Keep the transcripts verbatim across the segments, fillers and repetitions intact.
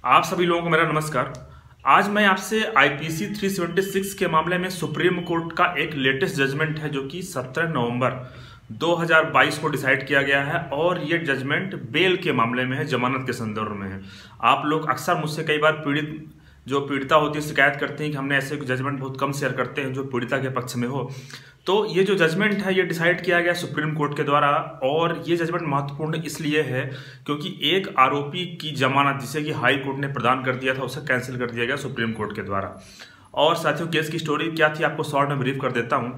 आप सभी लोगों को मेरा नमस्कार। आज मैं आपसे आईपीसी तीन सौ छिहत्तर के मामले में सुप्रीम कोर्ट का एक लेटेस्ट जजमेंट है जो कि सत्रह नवंबर दो हज़ार बाईस को डिसाइड किया गया है और ये जजमेंट बेल के मामले में है, जमानत के संदर्भ में है। आप लोग अक्सर मुझसे कई बार पीड़ित जो पीड़िता होती है शिकायत करते हैं कि हमने ऐसे जजमेंट बहुत कम शेयर करते हैं जो पीड़िता के पक्ष में हो। तो ये जो जजमेंट है ये डिसाइड किया गया सुप्रीम कोर्ट के द्वारा और ये जजमेंट महत्वपूर्ण इसलिए है क्योंकि एक आरोपी की जमानत जिसे कि हाई कोर्ट ने प्रदान कर दिया था उसे कैंसिल कर दिया गया सुप्रीम कोर्ट के द्वारा। और साथियों केस की स्टोरी क्या थी आपको शॉर्ट में ब्रीफ कर देता हूँ।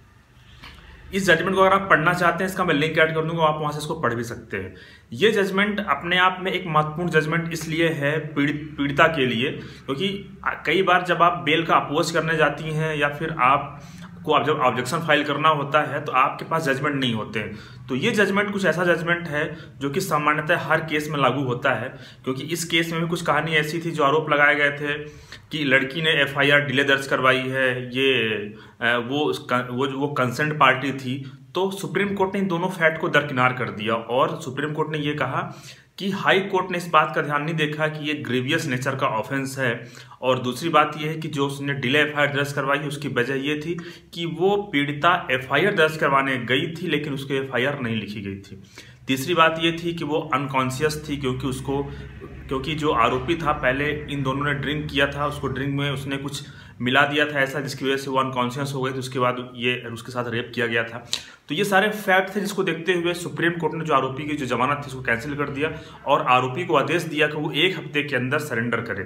इस जजमेंट को अगर आप पढ़ना चाहते हैं इसका मैं लिंक ऐड कर दूंगा, आप वहां से इसको पढ़ भी सकते हैं। ये जजमेंट अपने आप में एक महत्वपूर्ण जजमेंट इसलिए है पीड़ित पीड़िता के लिए क्योंकि कई बार जब आप बेल का अपोज करने जाती हैं या फिर आप को आप जब ऑब्जेक्शन फाइल करना होता है तो आपके पास जजमेंट नहीं होते हैं। तो ये जजमेंट कुछ ऐसा जजमेंट है जो कि सामान्यतः हर केस में लागू होता है क्योंकि इस केस में भी कुछ कहानी ऐसी थी जो आरोप लगाए गए थे कि लड़की ने एफआईआर डिले दर्ज करवाई है, ये वो वो वो कंसर्न पार्टी थी। तो सुप्रीम कोर्ट ने इन दोनों फैक्ट को दरकिनार कर दिया और सुप्रीम कोर्ट ने ये कहा कि हाई कोर्ट ने इस बात का ध्यान नहीं देखा कि ये ग्रेवियस नेचर का ऑफेंस है। और दूसरी बात ये है कि जो उसने डिले एफआईआर दर्ज करवाई उसकी वजह ये थी कि वो पीड़िता एफआईआर दर्ज करवाने गई थी लेकिन उसको एफआईआर नहीं लिखी गई थी। तीसरी बात ये थी कि वो अनकॉन्शियस थी क्योंकि उसको क्योंकि जो आरोपी था पहले इन दोनों ने ड्रिंक किया था, उसको ड्रिंक में उसने कुछ मिला दिया था ऐसा जिसकी वजह से वो अनकॉन्शियस हो गई थी। उसके बाद ये उसके साथ रेप किया गया था। तो ये सारे फैक्ट थे जिसको देखते हुए सुप्रीम कोर्ट ने जो आरोपी की जो जमानत थी उसको कैंसिल कर दिया और आरोपी को आदेश दिया कि वो एक हफ्ते के अंदर सरेंडर करे।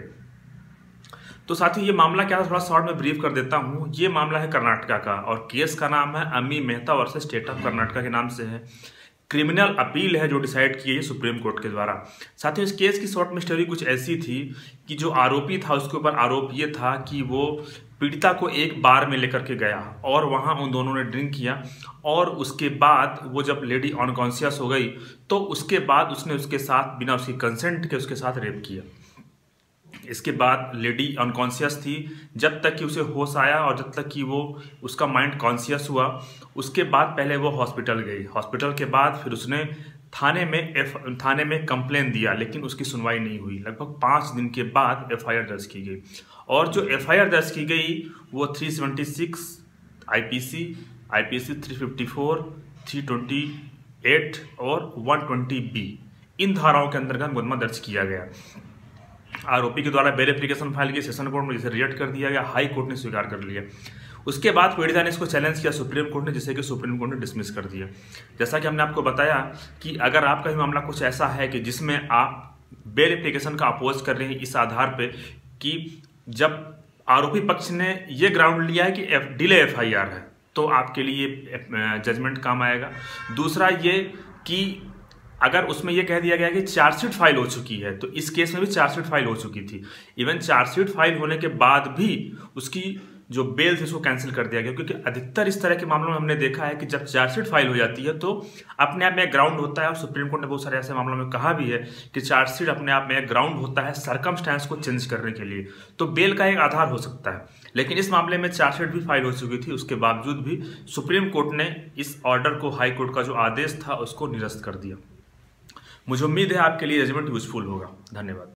तो साथियों ये मामला क्या था थोड़ा शॉर्ट में ब्रीफ कर देता हूँ। ये मामला है कर्नाटका का और केस का नाम है Ami Mehta versus state of Karnataka के नाम से है। क्रिमिनल अपील है जो डिसाइड की है सुप्रीम कोर्ट के द्वारा। साथियों इस केस की शॉर्ट में स्टोरी कुछ ऐसी थी कि जो आरोपी था उसके ऊपर आरोप ये था कि वो पीड़िता को एक बार में लेकर के गया और वहाँ उन दोनों ने ड्रिंक किया और उसके बाद वो जब लेडी अनकॉन्शियस हो गई तो उसके बाद उसने उसके साथ बिना उसकी कंसेंट के उसके साथ रेप किया। इसके बाद लेडी अनकॉन्शियस थी जब तक कि उसे होश आया और जब तक कि वो उसका माइंड कॉन्शियस हुआ। उसके बाद पहले वो हॉस्पिटल गई, हॉस्पिटल के बाद फिर उसने थाने में एफ थाने में कंप्लेन दिया लेकिन उसकी सुनवाई नहीं हुई। लगभग पाँच दिन के बाद एफआईआर दर्ज की गई और जो एफआईआर दर्ज की गई वो तीन सौ छिहत्तर आईपीसी आईपीसी तीन सौ चौवन, तीन सौ अट्ठाईस और एक सौ बीस बी इन धाराओं के अंतर्गत मुकदमा दर्ज किया गया। आरोपी के द्वारा बेल एप्लीकेशन फाइल की सेशन कोर्ट में जिसे रिजेक्ट कर दिया गया, हाई कोर्ट ने स्वीकार कर लिया। उसके बाद पीड़िता ने इसको चैलेंज किया सुप्रीम कोर्ट ने जिसे कि सुप्रीम कोर्ट ने डिसमिस कर दिया। जैसा कि हमने आपको बताया कि अगर आपका भी मामला कुछ ऐसा है कि जिसमें आप बेल एप्लीकेशन का अपोज कर रहे हैं इस आधार पे कि जब आरोपी पक्ष ने ये ग्राउंड लिया है कि डिले एफआईआर है तो आपके लिए जजमेंट काम आएगा। दूसरा ये कि अगर उसमें यह कह दिया गया कि चार्जशीट फाइल हो चुकी है तो इस केस में भी चार्जशीट फाइल हो चुकी थी। इवन चार्जशीट फाइल होने के बाद भी उसकी जो बेल थी उसको कैंसिल कर दिया गया क्योंकि अधिकतर इस तरह के मामलों में हमने देखा है कि जब चार्जशीट फाइल हो जाती है तो अपने आप में एक ग्राउंड होता है और सुप्रीम कोर्ट ने बहुत सारे ऐसे मामलों में कहा भी है कि चार्जशीट अपने आप में एक ग्राउंड होता है सर्कमस्टेंस को चेंज करने के लिए, तो बेल का एक आधार हो सकता है। लेकिन इस मामले में चार्जशीट भी फाइल हो चुकी थी, उसके बावजूद भी सुप्रीम कोर्ट ने इस ऑर्डर को हाई कोर्ट का जो आदेश था उसको निरस्त कर दिया। मुझे उम्मीद है आपके लिए जजमेंट यूजफुल होगा। धन्यवाद।